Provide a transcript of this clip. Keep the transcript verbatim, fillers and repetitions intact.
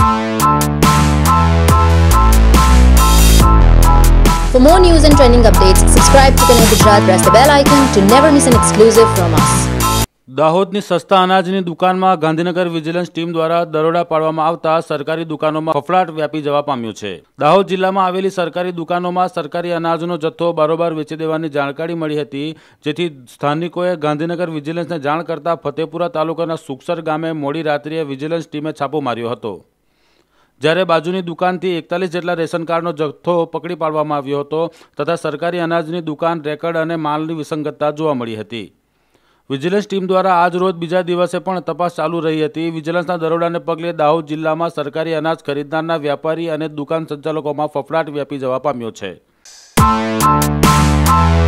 For more news and trending updates, subscribe to Connect Gujarat. Press the bell icon to never miss an exclusive from us. દાહોદની સસ્તા અનાજની દુકાનમાં Gandhinagar vigilance team દ્વારા દરોડા પાડવામાં આવતા સરકારી દુકાનોમાં ફફડાટ વ્યાપી જવા પામ્યો છે। દાહોદ જિલ્લામાં આવેલી સરકારી દુકાનોમાં સરકારી અનાજનો જથ્થો બારોબાર વેચી દેવાની જાણકારી મળી હતી, જેથી સ્થાનિકોએ ગાંધીનગર વિજિલન્સને જાણ કરતા ફતેપુરા તાલુકાના સુખસર ગામે મોડી રાત્રિએ વિજિલન્સ ટીમે છાપો માર્યો હતો, જ્યારે બાજુની દુકાનથી એકતાલીસ જેટલા રેશન કાર્ડનો જથ્થો પકડી પાડવામાં આવ્યો હતો તથા સરકારી અનાજની દુકાન રેકર્ડ અને માલની વિસંગતતા જોવા મળી હતી। વિજિલન્સ ટીમ દ્વારા આજ રોજ બીજા દિવસે પણ તપાસ ચાલુ રહી હતી। વિજિલન્સના દરોડાને પગલે દાહોદ જિલ્લામાં સરકારી અનાજ ખરીદનારના વ્યાપારી અને દુકાન સંચાલકોમાં ફફડાટ વ્યાપી જવા પામ્યો છે।